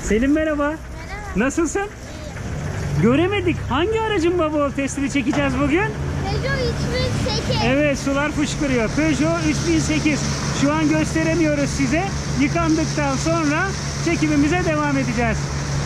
Selim merhaba. Merhaba. Nasılsın? Göremedik. Hangi aracın baba testini çekeceğiz bugün? Peugeot 3008. Evet, sular fışkırıyor. Peugeot 3008. Şu an gösteremiyoruz size. Yıkandıktan sonra çekimimize devam edeceğiz.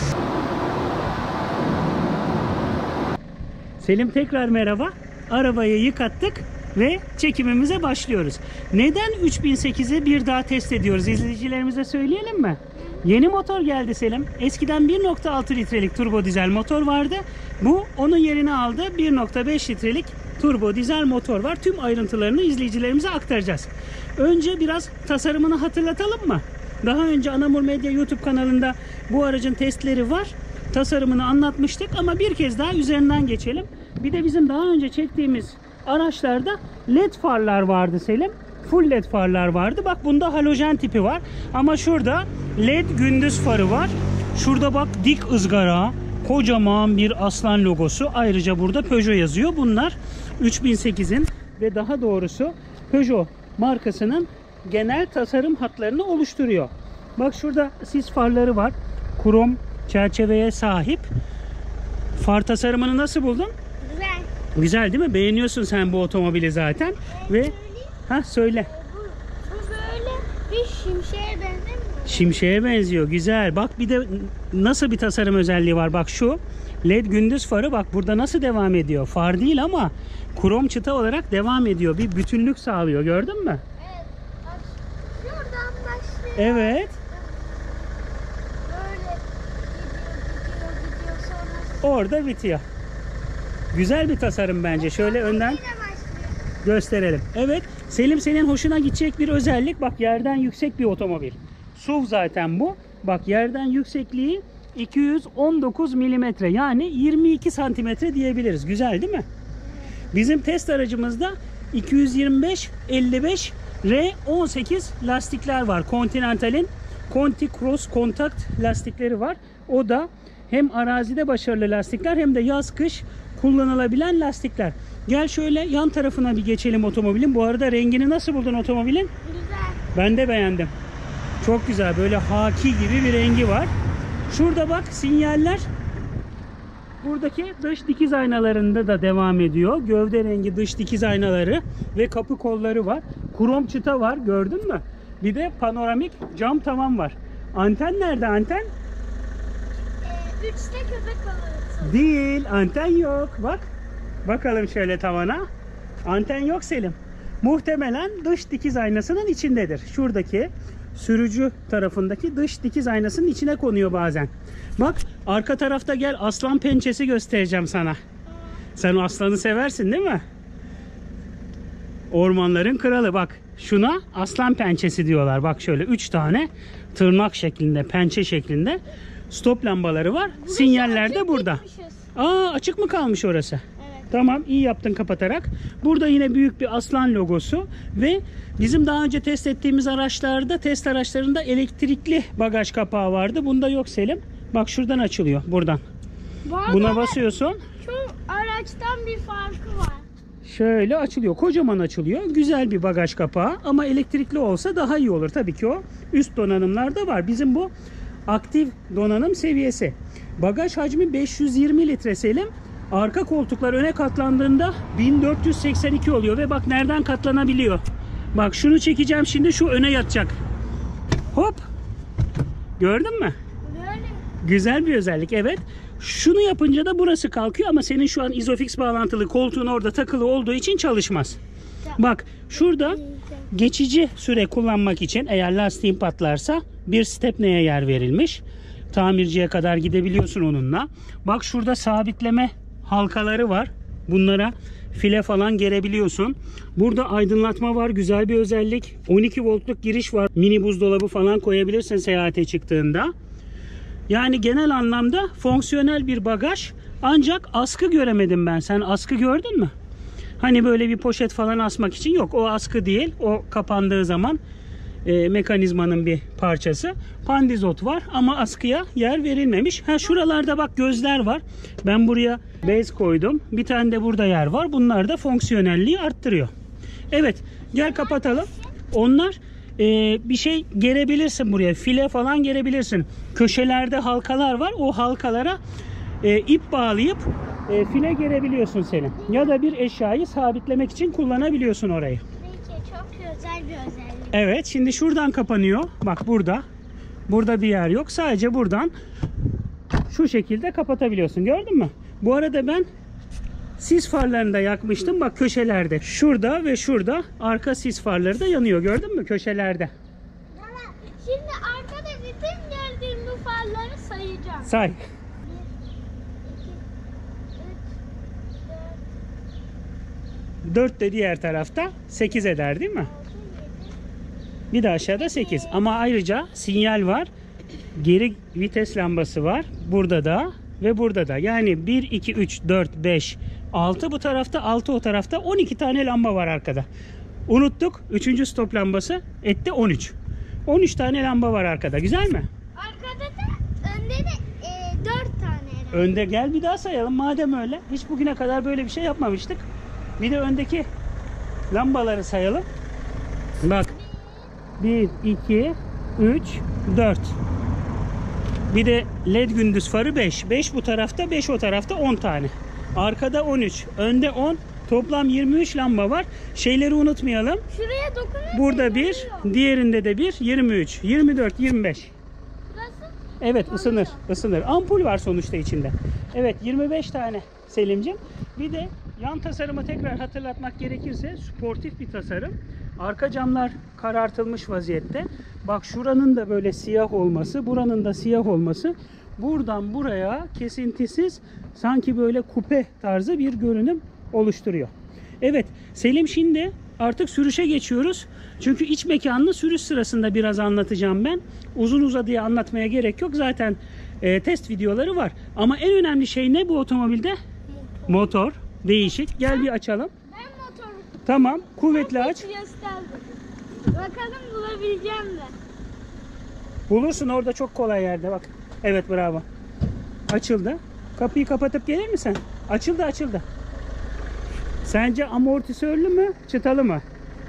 Selim tekrar merhaba. Arabayı yıkattık ve çekimimize başlıyoruz. Neden 3008'i bir daha test ediyoruz? İzleyicilerimize söyleyelim mi? Yeni motor geldi Selim. Eskiden 1.6 litrelik turbo dizel motor vardı. Bu onun yerini aldı. 1.5 litrelik turbo dizel motor var. Tüm ayrıntılarını izleyicilerimize aktaracağız. Önce biraz tasarımını hatırlatalım mı? Daha önce Anamur Medya YouTube kanalında bu aracın testleri var. Tasarımını anlatmıştık ama bir kez daha üzerinden geçelim. Bir de bizim daha önce çektiğimiz araçlarda LED farlar vardı Selim. Full LED farlar vardı. Bak bunda halojen tipi var. Ama şurada LED gündüz farı var. Şurada bak dik ızgara, kocaman bir aslan logosu. Ayrıca burada Peugeot yazıyor. Bunlar 3008'in ve daha doğrusu Peugeot markasının genel tasarım hatlarını oluşturuyor. Bak şurada sis farları var. Krom çerçeveye sahip. Far tasarımını nasıl buldun? Güzel. Güzel değil mi? Beğeniyorsun sen bu otomobili zaten. Ve söyle. Bu böyle bir şimşeğe benzemiyor. Şimşeğe benziyor. Güzel. Bak bir de nasıl bir tasarım özelliği var. Bak şu LED gündüz farı bak burada nasıl devam ediyor. Far değil ama krom çıta olarak devam ediyor. Bir bütünlük sağlıyor. Gördün mü? Evet. Bak şuradan başlıyor. Evet. Böyle gidiyor sonra. Orada bitiyor. Güzel bir tasarım bence. Şöyle önden Yine başlıyor. gösterelim. Evet. Selim senin hoşuna gidecek bir özellik. Bak yerden yüksek bir otomobil. SUV zaten bu. Bak yerden yüksekliği 219 milimetre yani 22 santimetre diyebiliriz. Güzel değil mi? Bizim test aracımızda 225-55 R18 lastikler var. Continental'in Conti Cross Contact lastikleri var. O da hem arazide başarılı lastikler hem de yaz kış kullanılabilen lastikler. Gel şöyle yan tarafına bir geçelim otomobilin. Bu arada rengini nasıl buldun otomobilin? Güzel. Ben de beğendim. Çok güzel. Böyle haki gibi bir rengi var. Şurada bak sinyaller. Buradaki dış dikiz aynalarında da devam ediyor. Gövde rengi dış dikiz aynaları ve kapı kolları var. Krom çıta var. Gördün mü? Bir de panoramik cam tavan var. Anten nerede anten? 3'te köpek balığı. Değil. Anten yok. Bak. Bakalım şöyle tavana. Anten yok Selim. Muhtemelen dış dikiz aynasının içindedir. Şuradaki sürücü tarafındaki dış dikiz aynasının içine konuyor bazen. Bak arka tarafta gel aslan pençesi göstereceğim sana. Sen o aslanı seversin değil mi? Ormanların kralı bak. Şuna aslan pençesi diyorlar. Bak şöyle 3 tane tırnak şeklinde, pençe şeklinde stop lambaları var. Sinyaller de burada. Aa açık mı kalmış orası? Evet. Tamam iyi yaptın kapatarak. Burada yine büyük bir aslan logosu ve bizim daha önce test ettiğimiz araçlarda test araçlarında elektrikli bagaj kapağı vardı. Bunda yok Selim. Bak şuradan açılıyor buradan. Buna basıyorsun. Şu araçtan bir farkı var. Şöyle açılıyor. Kocaman açılıyor. Güzel bir bagaj kapağı ama elektrikli olsa daha iyi olur. Tabii ki o üst donanımlarda var. Bizim bu aktif donanım seviyesi. Bagaj hacmi 520 litre Selim. Arka koltuklar öne katlandığında 1482 oluyor ve bak nereden katlanabiliyor. Bak şunu çekeceğim şimdi şu öne yatacak. Hop. Gördün mü? Böyle. Güzel bir özellik evet. Şunu yapınca da burası kalkıyor ama senin şu an Isofix bağlantılı koltuğun orada takılı olduğu için çalışmaz. Bak şurada geçici süre kullanmak için eğer lastiğin patlarsa bir stepneye yer verilmiş. Tamirciye kadar gidebiliyorsun onunla. Bak şurada sabitleme halkaları var. Bunlara file falan gerebiliyorsun. Burada aydınlatma var. Güzel bir özellik. 12 voltluk giriş var. Mini buzdolabı falan koyabilirsin seyahate çıktığında. Yani genel anlamda fonksiyonel bir bagaj. Ancak askı göremedim ben. Sen askı gördün mü? Hani böyle bir poşet falan asmak için yok. O askı değil. O kapandığı zaman mekanizmanın bir parçası. Pandizot var ama askıya yer verilmemiş. Ha şuralarda bak gözler var. Ben buraya bez koydum. Bir tane de burada yer var. Bunlar da fonksiyonelliği arttırıyor. Evet gel kapatalım. Onlar bir şey gerebilirsin buraya. File falan gerebilirsin. Köşelerde halkalar var. O halkalara ip bağlayıp file gerebiliyorsun Selim. Ya da bir eşyayı sabitlemek için kullanabiliyorsun orayı. Peki, çok özel bir özellik. Evet, şimdi şuradan kapanıyor. Bak burada. Burada bir yer yok. Sadece buradan şu şekilde kapatabiliyorsun. Gördün mü? Bu arada ben sis farlarını da yakmıştım. Bak köşelerde. Şurada ve şurada arka sis farları da yanıyor. Gördün mü? Köşelerde. Tamam. Şimdi arkada bütün gördüğüm bu farları sayacağım. Say. 1, 2, 3, 4, 4 de diğer tarafta 8 eder değil mi? 6, 7. Bir de aşağıda 8. Ama ayrıca sinyal var. Geri vites lambası var. Burada da ve burada da. Yani 1, 2, 3, 4, 5, 6 bu tarafta, 6 o tarafta. 12 tane lamba var arkada. Unuttuk. 3. stop lambası etti 13. 13 tane lamba var arkada. Güzel mi? Arkada da önde de 4 tane herhalde. Önde gel bir daha sayalım madem öyle. Hiç bugüne kadar böyle bir şey yapmamıştık. Bir de öndeki lambaları sayalım. Bak. 1, 2, 3, 4. Bir de led gündüz farı 5. 5 bu tarafta, 5 o tarafta, 10 tane. Arkada 13, önde 10. Toplam 23 lamba var. Şeyleri unutmayalım. Şuraya dokunursa Burada 1, yanıyor. diğerinde de 1, 23, 24, 25. Burası Evet, ısınır, ısınır. Ampul var sonuçta içinde. Evet, 25 tane Selim'cim. Bir de yan tasarımı tekrar hatırlatmak gerekirse sportif bir tasarım. Arka camlar karartılmış vaziyette. Bak şuranın da böyle siyah olması, buranın da siyah olması. Buradan buraya kesintisiz sanki böyle kupe tarzı bir görünüm oluşturuyor. Evet, Selim şimdi artık sürüşe geçiyoruz. Çünkü iç mekanını sürüş sırasında biraz anlatacağım ben. Uzun uzadıya anlatmaya gerek yok. Zaten test videoları var. Ama en önemli şey ne bu otomobilde? Motor. Değişik. Gel bir açalım. ben motoru Tamam. Kuvvetli aç. gösterdim. Bakalım bulabileceğim mi? Bulursun, orada çok kolay yerde bak. Evet, bravo. Açıldı. Kapıyı kapatıp gelir misin? Açıldı, açıldı. Sence amortisörlü mü, çıtalı mı?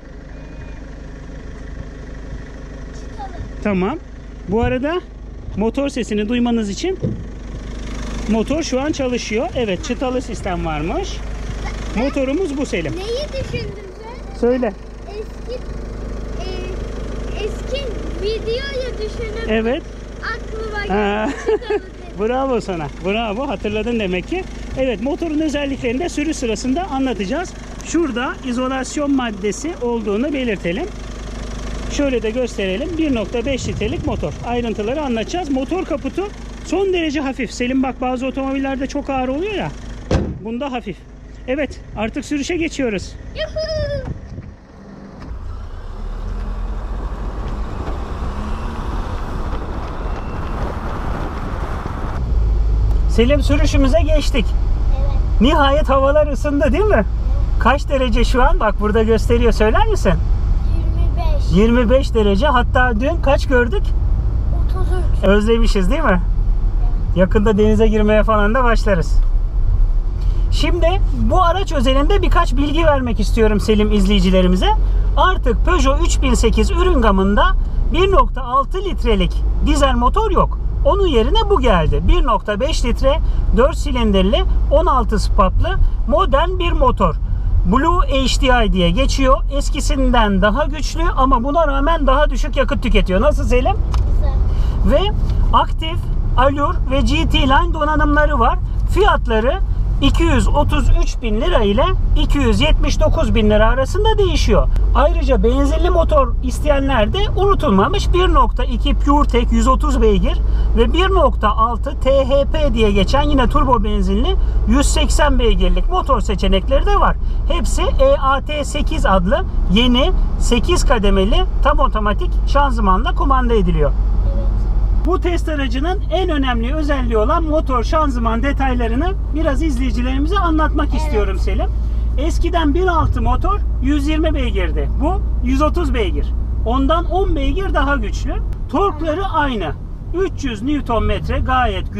Çıkalım. Tamam. Bu arada motor sesini duymanız için motor şu an çalışıyor. Evet, çıtalı sistem varmış. Motorumuz bu Selim. Neyi düşündün sen? Söyle. Eski videoyu düşünüp Evet. aklıma Ha. geldi. Çıkalım dedim. Bravo sana. Bravo. Hatırladın demek ki. Evet, motorun özelliklerini de sürüş sırasında anlatacağız. Şurada izolasyon maddesi olduğunu belirtelim. Şöyle de gösterelim. 1.5 litrelik motor. Ayrıntıları anlatacağız. Motor kaputu son derece hafif. Selim bak, bazı otomobillerde çok ağır oluyor ya. Bunda hafif. Evet, artık sürüşe geçiyoruz. Yuhuu. Selim, sürüşümüze geçtik. Evet. Nihayet havalar ısındı değil mi? Kaç derece şu an? Bak burada gösteriyor. Söyler misin? 25. 25 derece. Hatta dün kaç gördük? 33. Özlemişiz değil mi? Yakında denize girmeye falan da başlarız. Şimdi bu araç özelinde birkaç bilgi vermek istiyorum Selim izleyicilerimize. Artık Peugeot 3008 ürün gamında 1.6 litrelik dizel motor yok. Onun yerine bu geldi. 1.5 litre 4 silindirli 16 spaplı modern bir motor. Blue HDI diye geçiyor. Eskisinden daha güçlü ama buna rağmen daha düşük yakıt tüketiyor. Nasıl Selim? Güzel. Ve aktif, Allure ve GT Line donanımları var. Fiyatları 233.000 lira ile 279.000 lira arasında değişiyor. Ayrıca benzinli motor isteyenler de unutulmamış. 1.2 PureTech 130 beygir ve 1.6 THP diye geçen yine turbo benzinli 180 beygirlik motor seçenekleri de var. Hepsi EAT8 adlı yeni 8 kademeli tam otomatik şanzımanla kumanda ediliyor. Bu test aracının en önemli özelliği olan motor şanzıman detaylarını biraz izleyicilerimize anlatmak istiyorum Selim. Eskiden 1.6 motor 120 beygirdi. Bu 130 beygir. Ondan 10 beygir daha güçlü. Torkları aynı. 300 Nm gayet güzel.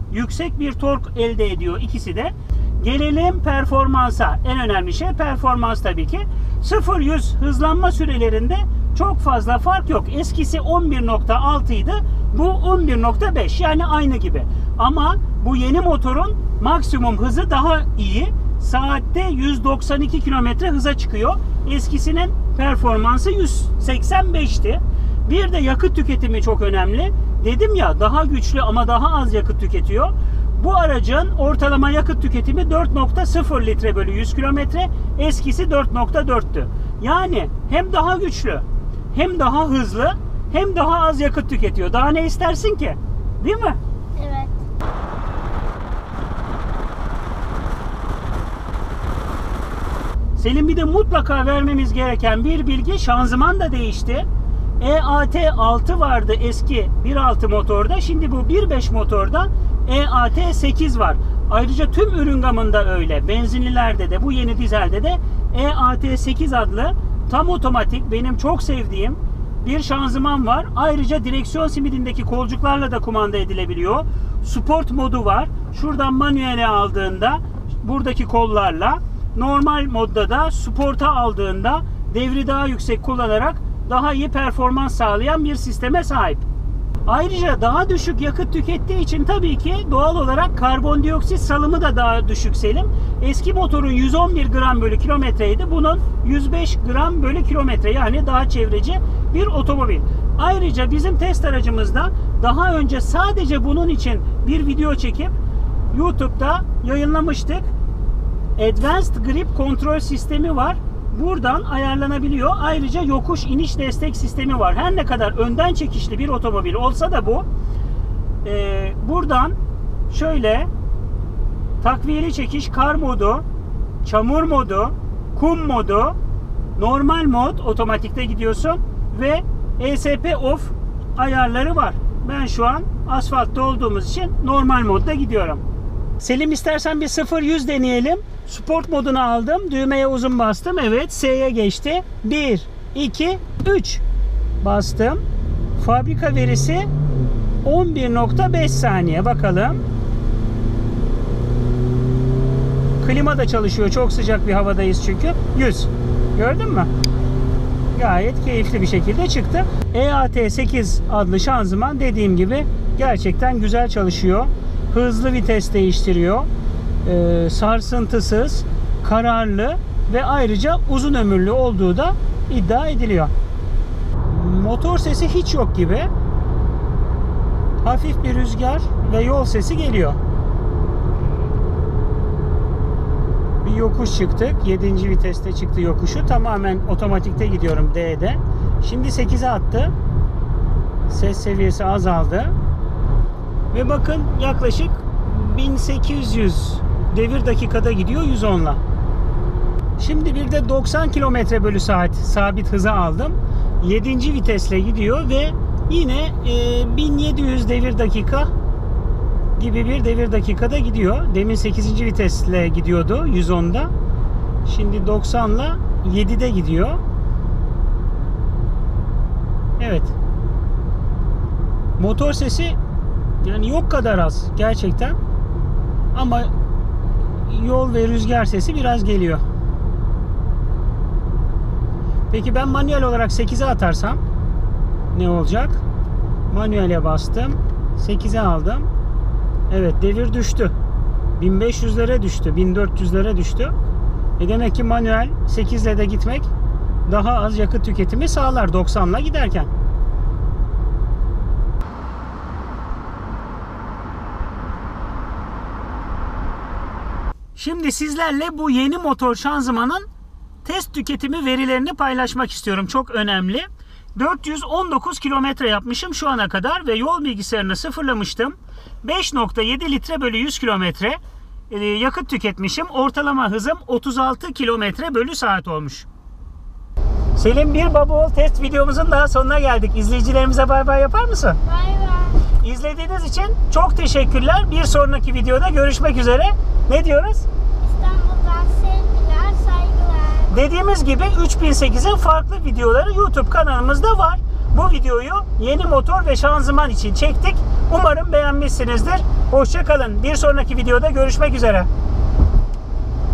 yüksek bir tork elde ediyor ikisi de. Gelelim performansa. En önemli şey performans tabii ki. 0-100 hızlanma sürelerinde çok fazla fark yok. Eskisi 11.6 idi. Bu 11.5, yani aynı gibi. Ama bu yeni motorun maksimum hızı daha iyi. Saatte 192 km hıza çıkıyor. Eskisinin performansı 185'ti. Bir de yakıt tüketimi çok önemli. Dedim ya, daha güçlü ama daha az yakıt tüketiyor. Bu aracın ortalama yakıt tüketimi 4.0 litre bölü 100 kilometre. Eskisi 4.4'tü. Yani hem daha güçlü, hem daha hızlı, hem daha az yakıt tüketiyor. Daha ne istersin ki? Değil mi? Evet. Selim, bir de mutlaka vermemiz gereken bir bilgi: şanzıman da değişti. EAT6 vardı eski 1.6 motorda. Şimdi bu 1.5 motorda EAT8 var. Ayrıca tüm ürün gamında öyle. Benzinlilerde de, bu yeni dizelde de EAT8 adlı tam otomatik, benim çok sevdiğim bir şanzıman var. Ayrıca direksiyon simidindeki kolcuklarla da kumanda edilebiliyor. Sport modu var. Şuradan manuele aldığında buradaki kollarla, normal modda da sporta aldığında devri daha yüksek kullanarak daha iyi performans sağlayan bir sisteme sahip. Ayrıca daha düşük yakıt tükettiği için tabii ki doğal olarak karbondioksit salımı da daha düşük Selim. Eski motorun 111 gram bölü kilometreydi. Bunun 105 gram bölü kilometre, yani daha çevreci bir otomobil. Ayrıca bizim test aracımızda daha önce sadece bunun için bir video çekip YouTube'da yayınlamıştık. Advanced Grip Control sistemi var. Buradan ayarlanabiliyor. Ayrıca yokuş iniş destek sistemi var. Her ne kadar önden çekişli bir otomobil olsa da bu, buradan şöyle takviyeli çekiş, kar modu, çamur modu, kum modu, normal mod, otomatikte gidiyorsun ve ESP off ayarları var. Ben şu an asfaltta olduğumuz için normal modda gidiyorum. Selim, istersen bir 0-100 deneyelim. Sport modunu aldım. Düğmeye uzun bastım. Evet, S'ye geçti. 1, 2, 3 bastım. Fabrika verisi 11.5 saniye. Bakalım. Klima da çalışıyor. Çok sıcak bir havadayız çünkü. 100. Gördün mü? Gayet keyifli bir şekilde çıktı. EAT8 adlı şanzıman dediğim gibi gerçekten güzel çalışıyor. Hızlı vites değiştiriyor. Sarsıntısız, kararlı ve ayrıca uzun ömürlü olduğu da iddia ediliyor. Motor sesi hiç yok gibi. Hafif bir rüzgar ve yol sesi geliyor. Bir yokuş çıktık. 7. viteste çıktı yokuşu. Tamamen otomatikte gidiyorum D'de. Şimdi 8'e attı. Ses seviyesi azaldı. Ve bakın, yaklaşık 1800 devir dakikada gidiyor 110'la. Şimdi bir de 90 km bölü saat sabit hıza aldım. 7. vitesle gidiyor ve yine 1700 devir dakika gibi bir devir dakikada gidiyor. Demin 8. vitesle gidiyordu 110'da. Şimdi 90'la 7'de gidiyor. Evet. Motor sesi yani yok kadar az gerçekten. Ama yol ve rüzgar sesi biraz geliyor. Peki ben manuel olarak 8'e atarsam ne olacak? Manuele bastım. 8'e aldım. Evet, devir düştü. 1500'lere düştü. 1400'lere düştü. Demek ki manuel 8'le de gitmek daha az yakıt tüketimi sağlar 90'la giderken. Şimdi sizlerle bu yeni motor şanzımanın test tüketimi verilerini paylaşmak istiyorum. Çok önemli. 419 kilometre yapmışım şu ana kadar ve yol bilgisayarını sıfırlamıştım. 5.7 litre bölü 100 kilometre yakıt tüketmişim. Ortalama hızım 36 kilometre bölü saat olmuş. Selim, bir baba ol test videomuzun daha sonuna geldik. İzleyicilerimize bay bay yapar mısın? Bay bay. İzlediğiniz için çok teşekkürler. Bir sonraki videoda görüşmek üzere. Ne diyoruz? İstanbul'dan sevgiler, saygılar. Dediğimiz gibi 3008'in farklı videoları YouTube kanalımızda var. Bu videoyu yeni motor ve şanzıman için çektik. Umarım beğenmişsinizdir. Hoşça kalın. Bir sonraki videoda görüşmek üzere.